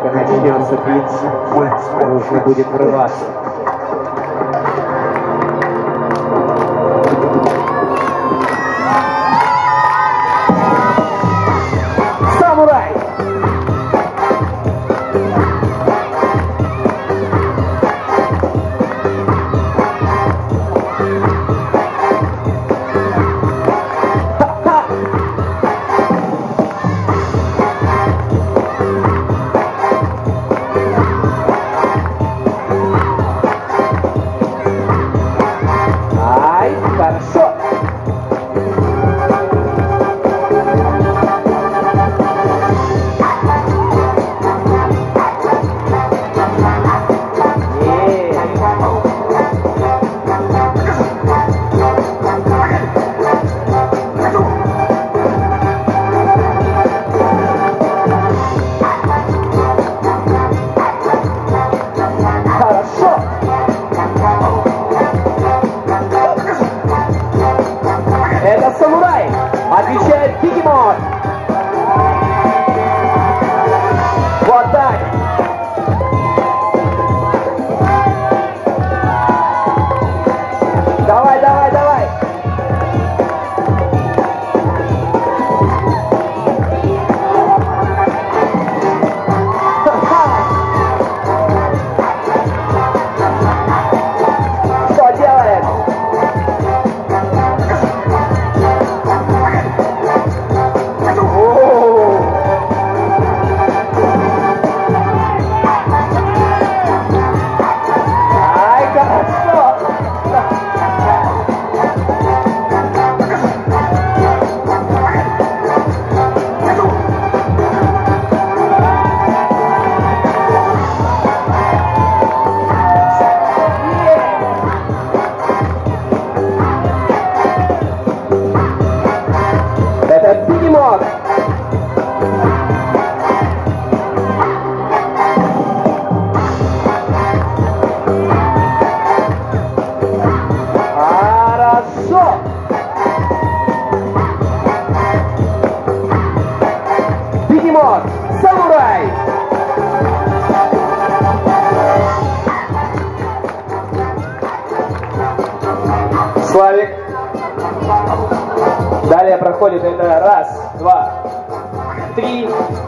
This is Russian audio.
только начнется биться, нужно будет врываться. Самурай! Хорошо. Это самурай! Отвечает Бигемот! Вот так! Давай, давай, давай! Что делает? Это Бигемот! Хорошо! Бигемот! Самурай! Славик. Далее проходит это 1, 2, 3,